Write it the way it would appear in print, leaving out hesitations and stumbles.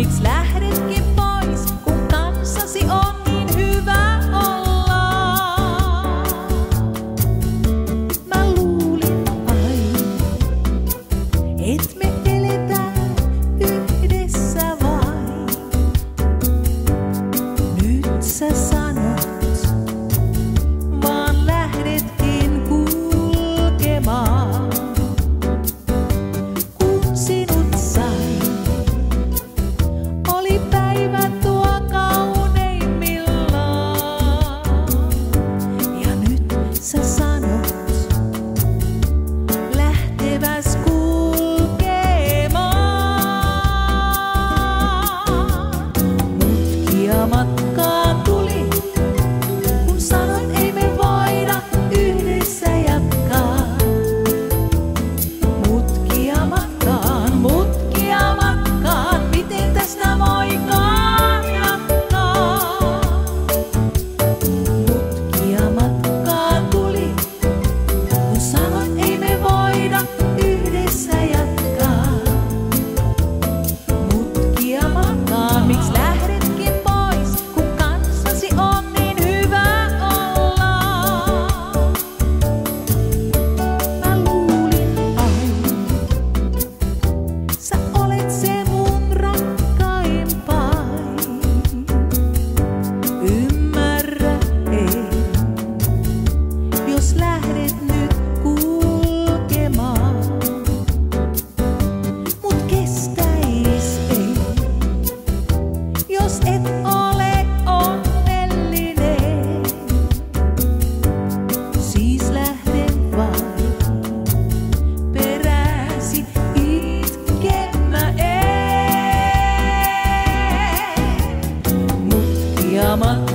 Miks lähdetkin pois, kun kanssasi on niin hyvä olla? Mä luulin aina, et me eletään yhdessä vain. Nyt sä sanot, vaan lähdetkin kulkemaan. Kun sinut sain, oli päivä tuo kauneimmillaan. Ja nyt sä sanot, lähteväs kulkemaan. Mutkia matkaan tuli, kun sanoin ei me voida yhdessä jatkaa. Mutkia matkaan, miten tästä voikaan jatkaa? Mutkia matkaan tuli, kun sanoin ei me voida yhdessä jatkaa. Mutkia matkaan, miks lähdetkin pois, kun kanssasi on niin hyvä olla? Mä luulin aina, sä olet se mun rakkaimpain. Ymmärrä ei, jos lähdet nyt kulkemaan. Mut kestäis ei, jos et ole onnellinen. Siis lähden vain peräsi itkemään. Mutkia matkaan.